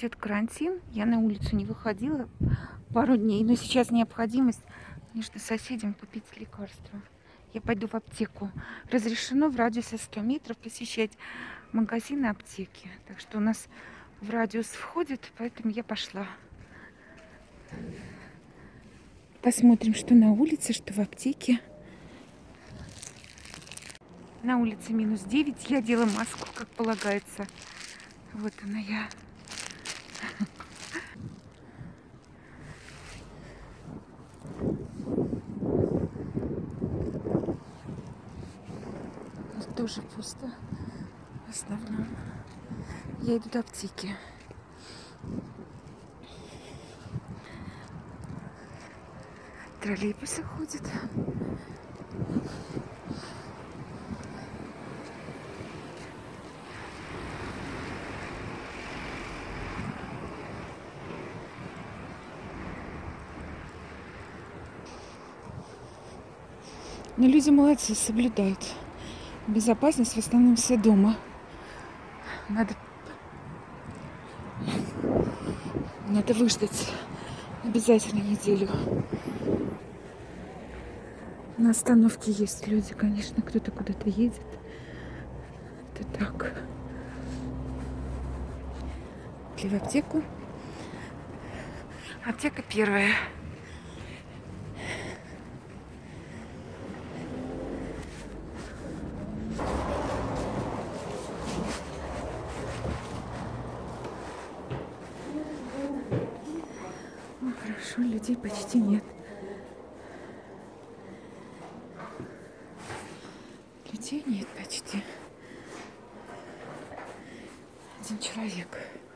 идет карантин. Я на улицу не выходила пару дней, но сейчас необходимость, конечно, соседям купить лекарства. Я пойду в аптеку. Разрешено в радиусе 100 метров посещать магазины, аптеки. Так что у нас в радиус входит, поэтому я пошла. Посмотрим, что на улице, что в аптеке. На улице -9. Я одела маску, как полагается. Вот она я. Тоже пусто. В основном. Я иду до аптеки. Троллейбусы ходят. Но люди молодцы, соблюдают. Безопасность в основном все дома. Надо выждать обязательно неделю. На остановке есть люди, конечно, кто-то куда-то едет. Это так. Пошли в аптеку. Аптека первая. Хорошо, людей почти нет. Людей нет почти. Один человек.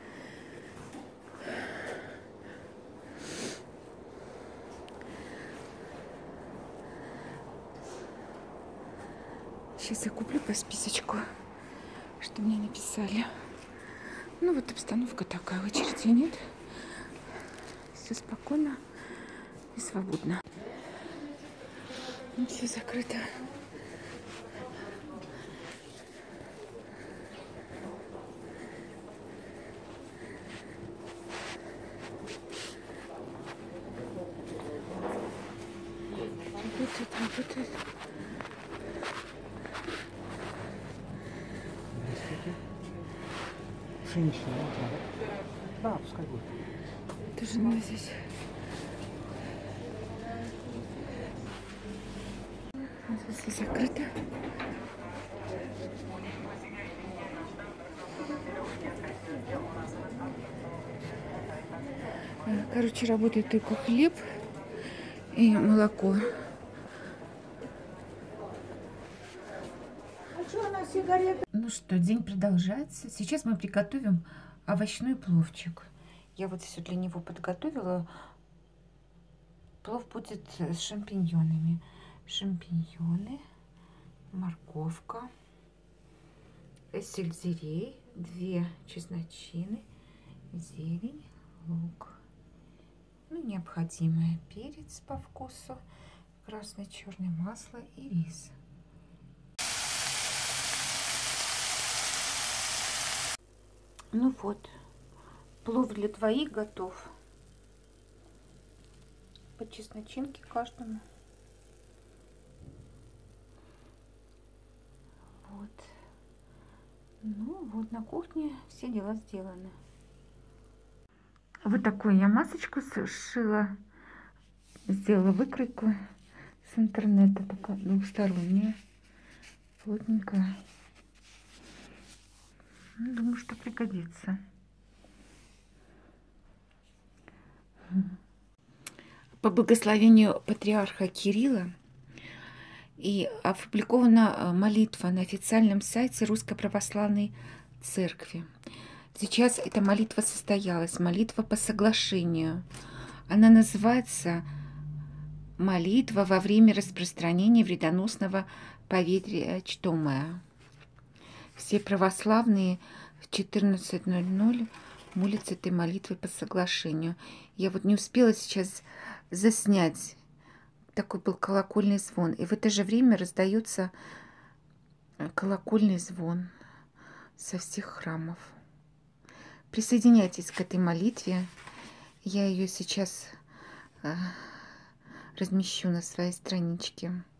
Сейчас я куплю по списочку, что мне написали. Ну вот обстановка такая, очереди нет. Все спокойно и свободно. Все закрыто. Работает. Женщина, да, пускай будет. Тоже надо здесь. Здесь все закрыто. Короче, работает только хлеб и молоко. Ну что, день продолжается. Сейчас мы приготовим овощной пловчик. Я вот все для него подготовила. Плов будет с шампиньонами. Шампиньоны, морковка, сельдерей, 2 чесночины, зелень, лук. Ну, необходимое: перец по вкусу, красное, черное масло и рис. Ну вот, плов для двоих готов. По чесночинке каждому. Вот. Ну вот, на кухне все дела сделаны. Вот такую я масочку сшила. Сделала выкройку с интернета, такая двухсторонняя, плотненькая. Думаю, что пригодится. По благословению патриарха Кирилла и опубликована молитва на официальном сайте Русской Православной Церкви. Сейчас эта молитва состоялась, молитва по соглашению. Она называется «Молитва во время распространения вредоносного поветрия Чтомая». Все православные в 14:00 молятся этой молитвой по соглашению. Я вот не успела сейчас заснять. Такой был колокольный звон. И в это же время раздается колокольный звон со всех храмов. Присоединяйтесь к этой молитве. Я ее сейчас размещу на своей страничке.